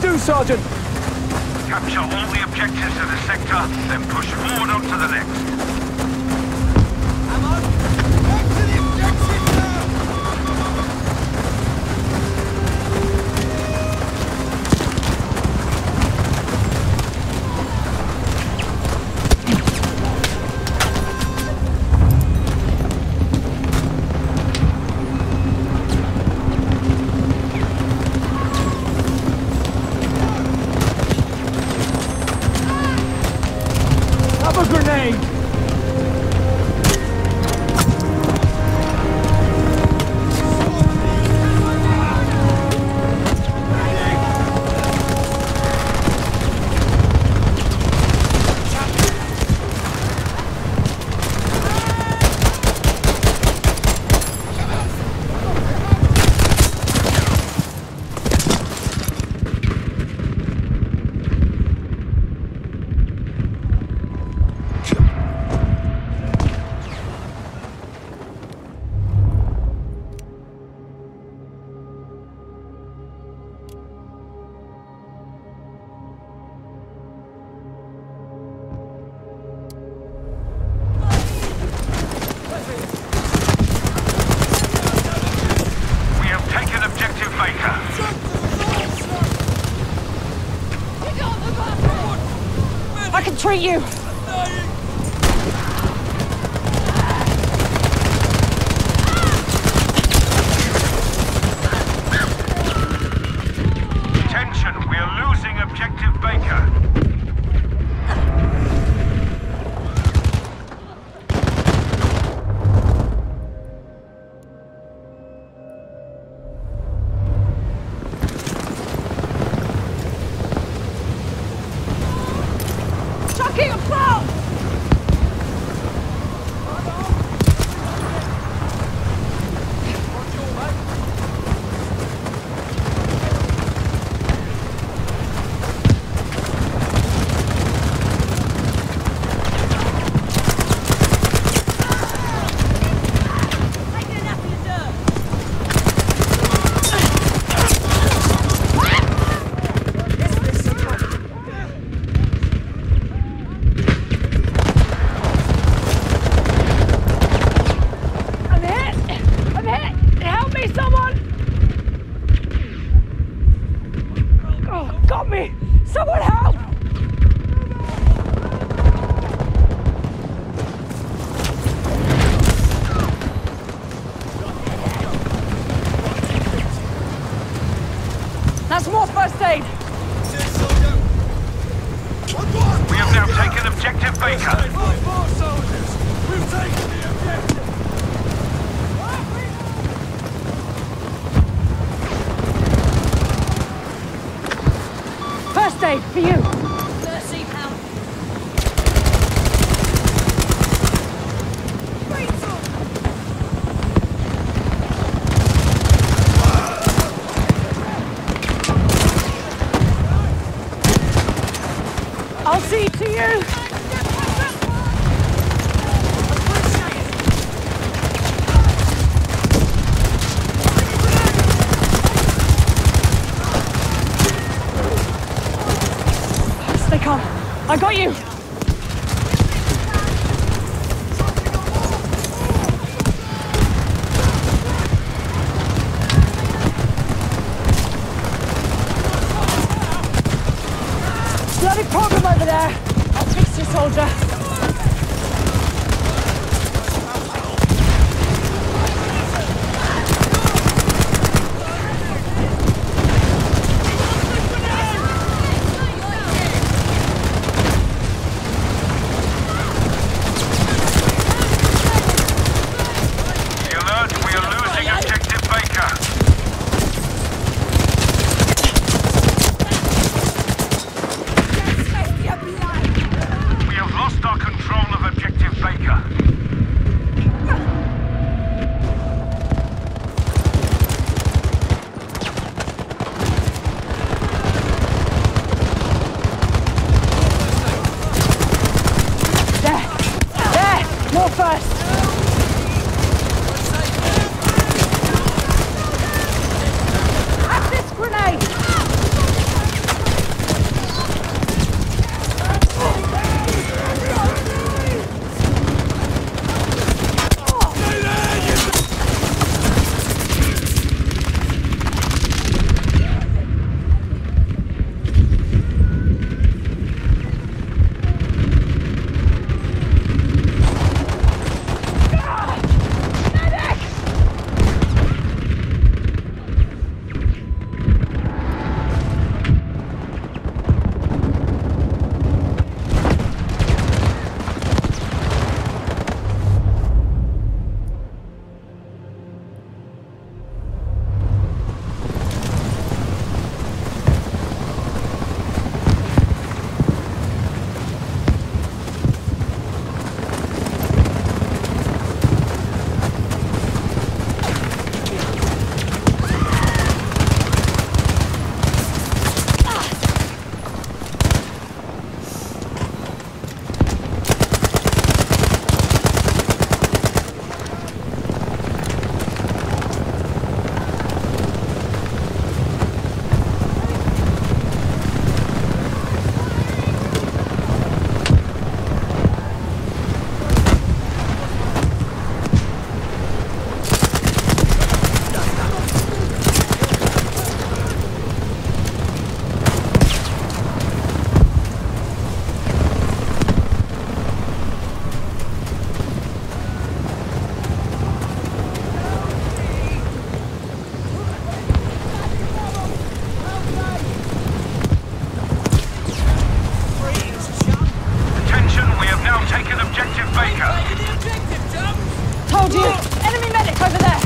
do, Sergeant? Capture all the objectives in the sector, then push forward onto the next. I can treat you! Attention, we are losing objective Baker. Someone help! That's more first aid! We have now taken objective Baker. More soldiers! We've taken the objective! First aid for you! Mercy, help! I'll see to you! Stay calm. I got you! Bloody problem over there! I'll fix you, soldier! Objective Baker. Taking the objective, Jump! Told you! Enemy medic over there!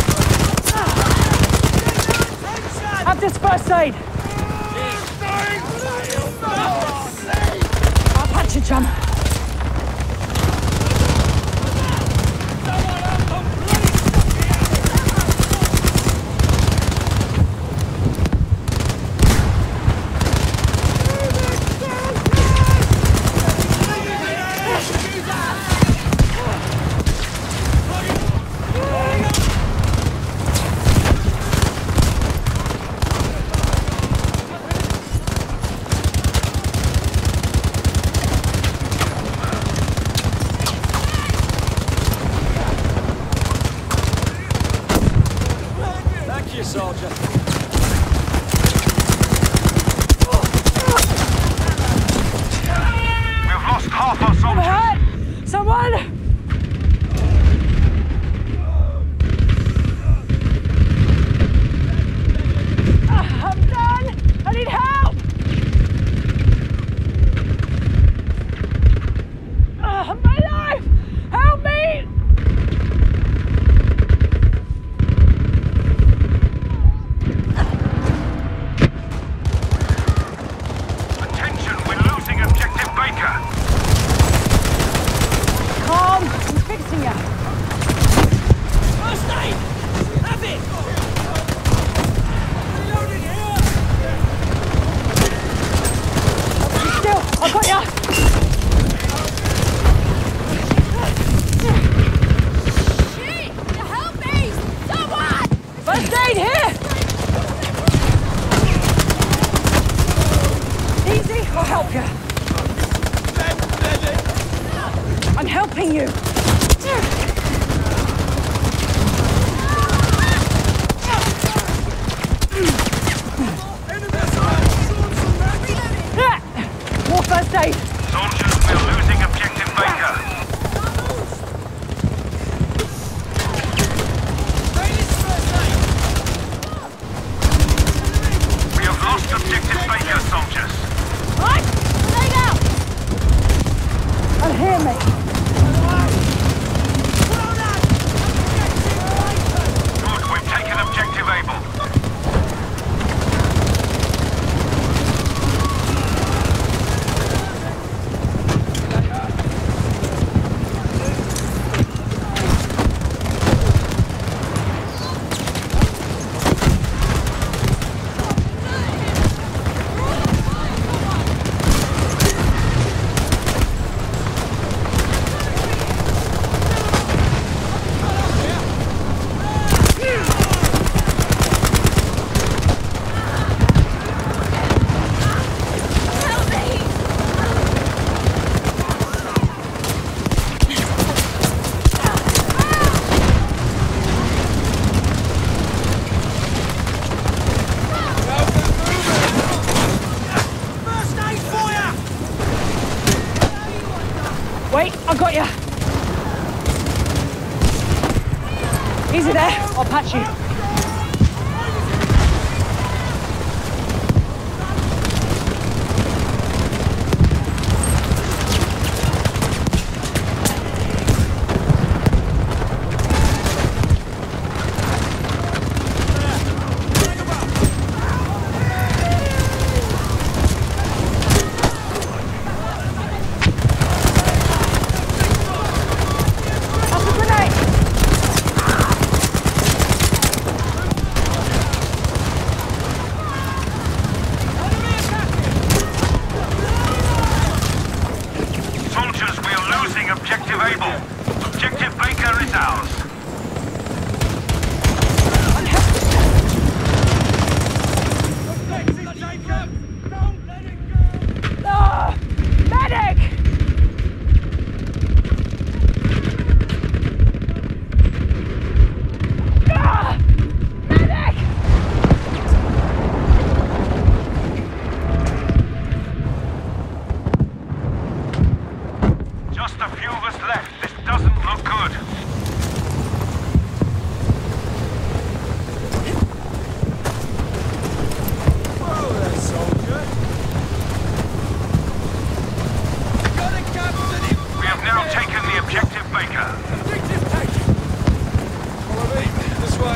Attention! Have this first aid! I'll patch you, chum. Thank you, soldier. We've lost half our soldiers. Overhead! Someone! I'm done! I need help! My life! Help me! Attention, we're losing Objective Baker. Calm, I'm fixing you. First aid! Have it! Reloading here! Still, I got ya! Shit! Help me! Someone! First aid here! Easy, I'll help you. I'm helping you. More first aid. Soldiers, we're losing Objective Baker. We have lost Objective Baker, soldiers. Right, lay down. And hear me. Good, we've taken Objective Able. Wait, I got ya. Easy there, I'll patch you. That's a grenade! Soldiers, we are losing Objective Able. Objective Baker is ours. I'm helping. Don't let it go! Medic! Medic! Just a few of us left. This doesn't look good. Baker. Objective taken. Follow me. This way.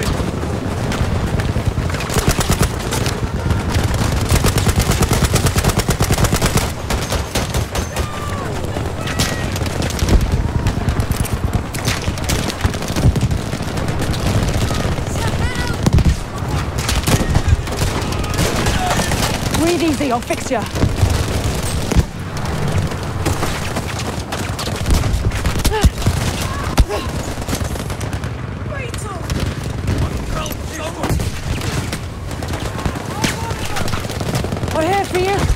Breathe easy, I'll fix you. We're here for you.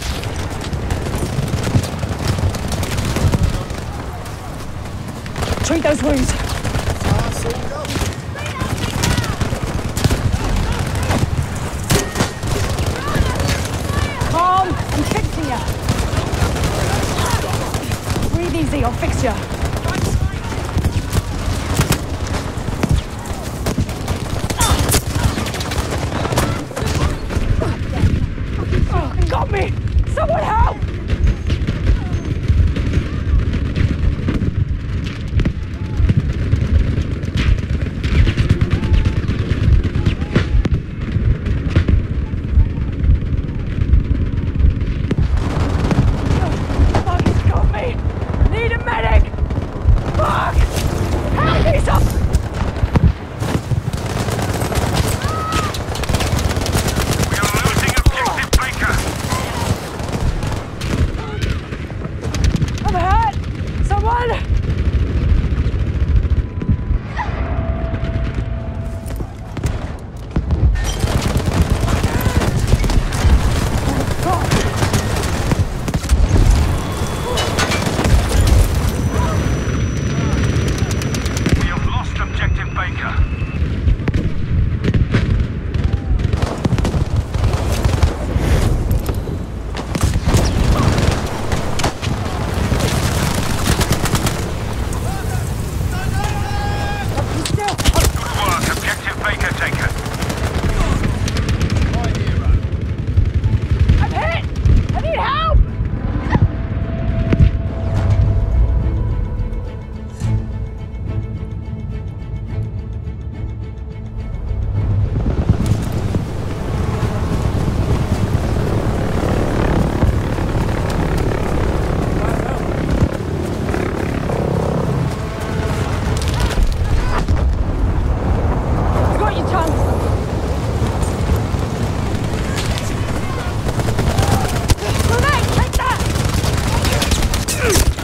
Treat those wounds. Calm, I'm fixing you. Breathe easy, I'll fix you. Got me! Someone help! Fuck, he's got me! Need a medic! Fuck! Help me, some... We are losing objective Baker. I'm hurt! Someone! God. We have lost objective Baker. Still. Good work, objective Baker taken. I'm hit! I need help! I got your tongue. Grenade, take that!